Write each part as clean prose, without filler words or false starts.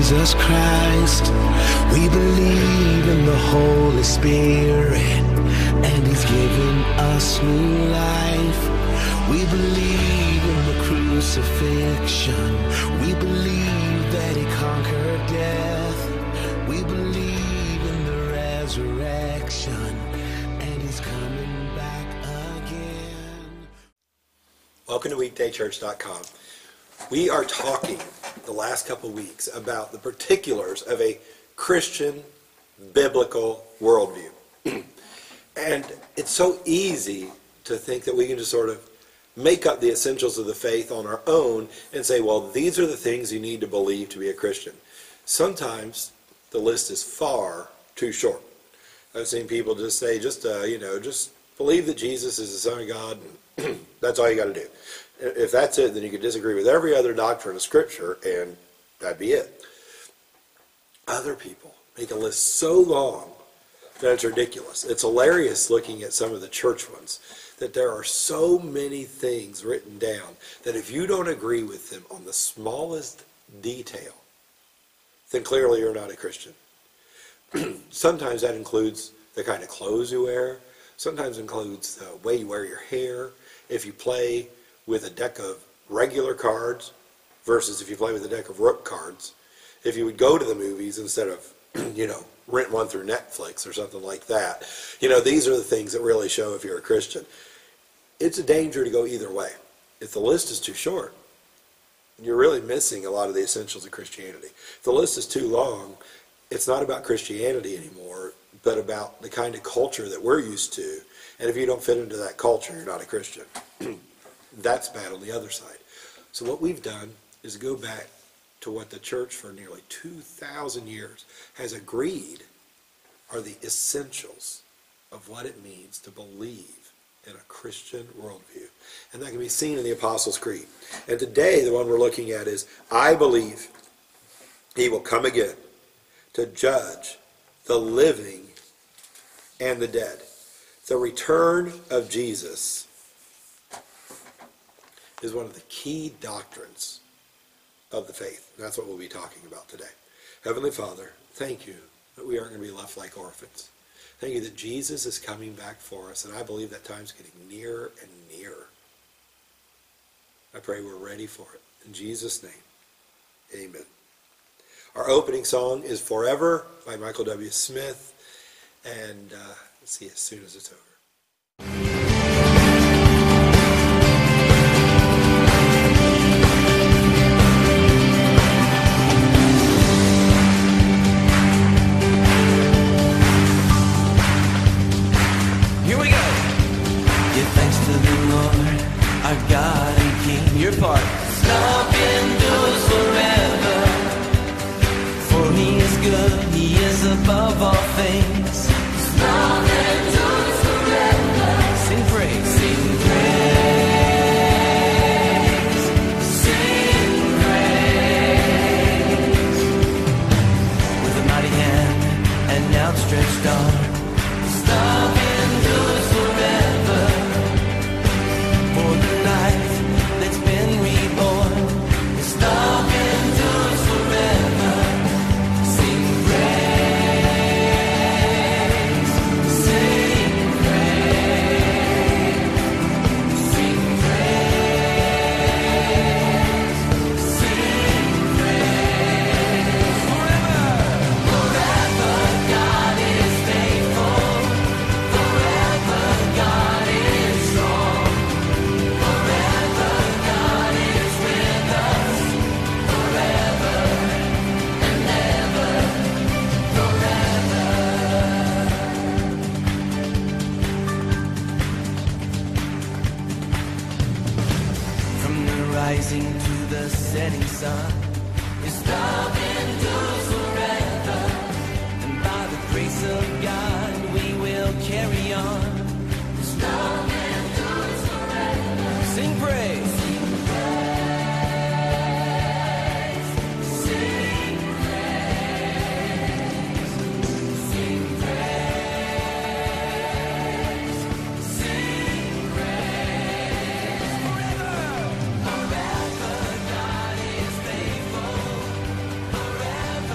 Jesus Christ. We believe in the Holy Spirit, and He's given us new life. We believe in the crucifixion. We believe that He conquered death. We believe in the resurrection, and He's coming back again. Welcome to weekdaychurch.com. We are talking the last couple weeks about the particulars of a Christian biblical worldview. And it's so easy to think that we can just sort of make up the essentials of the faith on our own and say, well, these are the things you need to believe to be a Christian. Sometimes the list is far too short. I've seen people just say, just believe that Jesus is the Son of God, and that's all you got to do. If that's it, then you could disagree with every other doctrine of Scripture, and that'd be it. Other people make a list so long that it's ridiculous. It's hilarious looking at some of the church ones, that there are so many things written down that if you don't agree with them on the smallest detail, then clearly you're not a Christian. Sometimes that includes the kind of clothes you wear. Sometimes it includes the way you wear your hair. If you play with a deck of regular cards versus if you play with a deck of rook cards. If you would go to the movies instead of, rent one through Netflix or something like that. These are the things that really show if you're a Christian. It's a danger to go either way. If the list is too short, you're really missing a lot of the essentials of Christianity. If the list is too long, it's not about Christianity anymore, but about the kind of culture that we're used to. And if you don't fit into that culture, you're not a Christian. That's bad on the other side. So what we've done is go back to what the church for nearly 2,000 years has agreed are the essentials of what it means to believe in a Christian worldview. And that can be seen in the Apostles' Creed. And today, the one we're looking at is, I believe He will come again to judge the living and the dead. The return of Jesus is one of the key doctrines of the faith. And that's what we'll be talking about today. Heavenly Father, thank you that we aren't going to be left like orphans. Thank you that Jesus is coming back for us, and I believe that time's getting nearer and nearer. I pray we're ready for it. In Jesus' name, amen. Our opening song is Forever by Michael W. Smith, and let's see as soon as it's over. Our God and King, your part. Love endures forever, for He is good, He is above all things. Love endures forever. Sing praise, sing praise, sing praise. With a mighty hand and outstretched arm, love endures forever. For the life that's been reborn, His love endures forever. Sing praise, sing praise, sing praise, sing praise. Forever, forever God is faithful. Forever God is strong. Rising to the setting sun, His love endures forever, and by the grace of God we will carry on. His love endures forever. Sing praise, sing praise, sing praise, sing praise, sing praise. Forever, forever God is faithful. Forever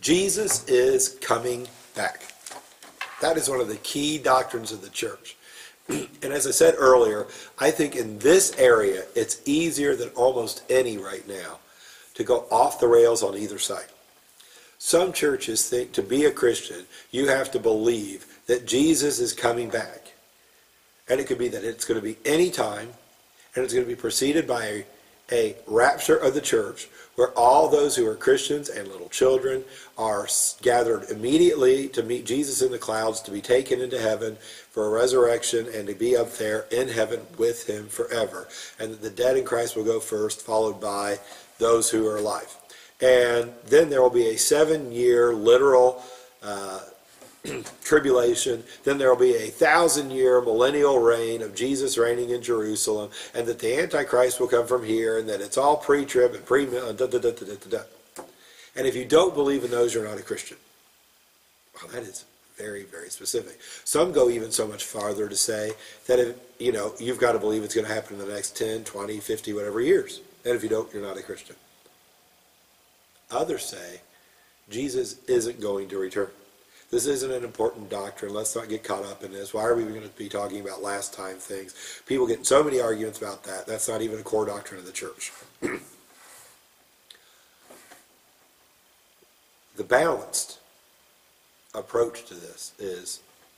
Jesus is coming back. That is one of the key doctrines of the church. And as I said earlier, I think in this area, it's easier than almost any right now to go off the rails on either side. Some churches think to be a Christian, you have to believe that Jesus is coming back. And it could be that it's going to be any time, and it's going to be preceded by a rapture of the church, where all those who are Christians and little children are gathered immediately to meet Jesus in the clouds, to be taken into heaven for a resurrection and to be up there in heaven with him forever. And that the dead in Christ will go first, followed by those who are alive. And then there will be a 7-year literal tribulation. Then there will be a 1,000-year millennial reign of Jesus reigning in Jerusalem, and that the Antichrist will come from here, and that it's all pre-trib and and if you don't believe in those, you're not a Christian. Well, that is very, very specific. Some go even so much farther to say that if, you've got to believe it's going to happen in the next 10, 20, 50, whatever years. And if you don't, you're not a Christian. Others say Jesus isn't going to return. This isn't an important doctrine. Let's not get caught up in this. Why are we going to be talking about last time things? People get in so many arguments about that. That's not even a core doctrine of the church. The balanced approach to this is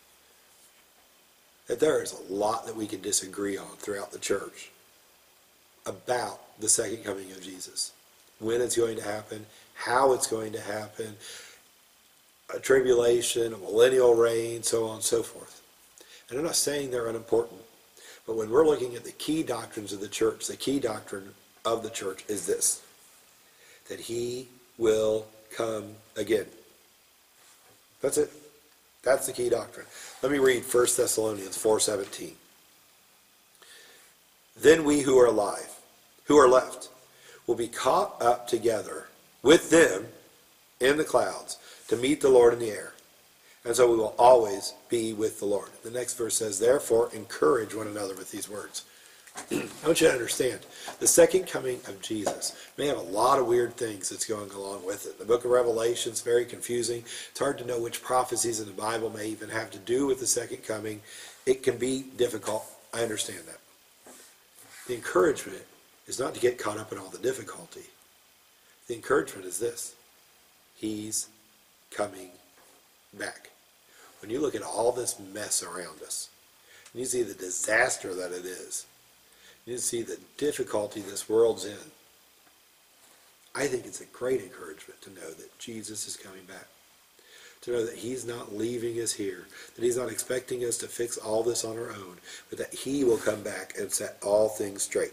that there is a lot that we can disagree on throughout the church about the second coming of Jesus. When it's going to happen, how it's going to happen, a tribulation, a millennial reign, so on and so forth. And I'm not saying they're unimportant, but when we're looking at the key doctrines of the church, the key doctrine of the church is this, that he will come again. That's it. That's the key doctrine. Let me read 1 Thessalonians 4:17. Then we who are alive, who are left, will be caught up together with them in the clouds to meet the Lord in the air. And so we will always be with the Lord. The next verse says, therefore, encourage one another with these words. I want you to understand, the second coming of Jesus may have a lot of weird things that's going along with it. The book of Revelation is very confusing. It's hard to know which prophecies in the Bible may even have to do with the second coming. It can be difficult. I understand that. The encouragement is not to get caught up in all the difficulty. The encouragement is this. He's coming back. When you look at all this mess around us, and you see the disaster that it is, you see the difficulty this world's in, I think it's a great encouragement to know that Jesus is coming back. To know that he's not leaving us here, that he's not expecting us to fix all this on our own, but that he will come back and set all things straight.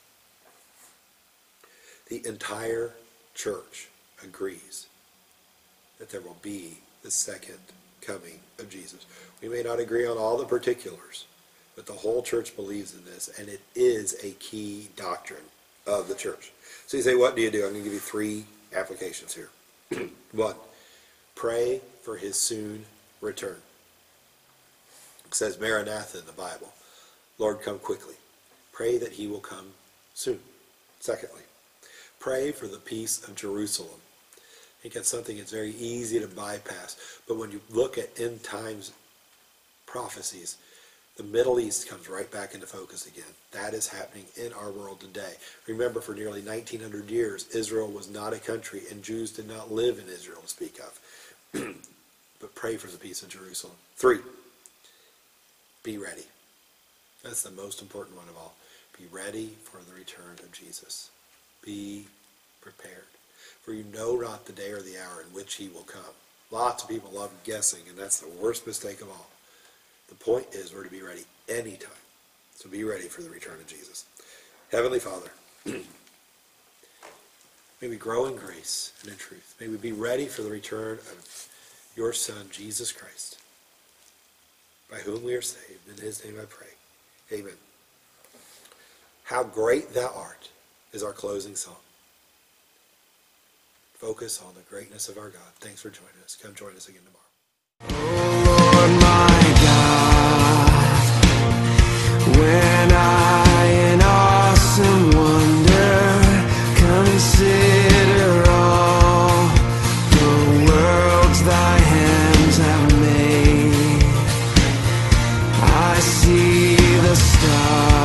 The entire church agrees that there will be the second coming of Jesus. We may not agree on all the particulars, but the whole church believes in this, and it is a key doctrine of the church. So you say, what do you do? I'm going to give you 3 applications here. 1, pray for his soon return. It says Maranatha in the Bible. Lord, come quickly. Pray that he will come soon. Secondly, pray for the peace of Jerusalem. I think that's something that's very easy to bypass. But when you look at end times prophecies, the Middle East comes right back into focus again. That is happening in our world today. Remember, for nearly 1900 years, Israel was not a country, and Jews did not live in Israel to speak of. But pray for the peace of Jerusalem. 3, be ready. That's the most important one of all. Be ready for the return of Jesus. Be prepared. For you know not the day or the hour in which he will come. Lots of people love guessing, and that's the worst mistake of all. The point is we're to be ready anytime. So be ready for the return of Jesus. Heavenly Father, may we grow in grace and in truth. May we be ready for the return of your Son, Jesus Christ, by whom we are saved. In his name I pray. Amen. How great thou art is our closing song. Focus on the greatness of our God. Thanks for joining us. Come join us again tomorrow. Lord my God, when I in awesome wonder consider all the world see the stars.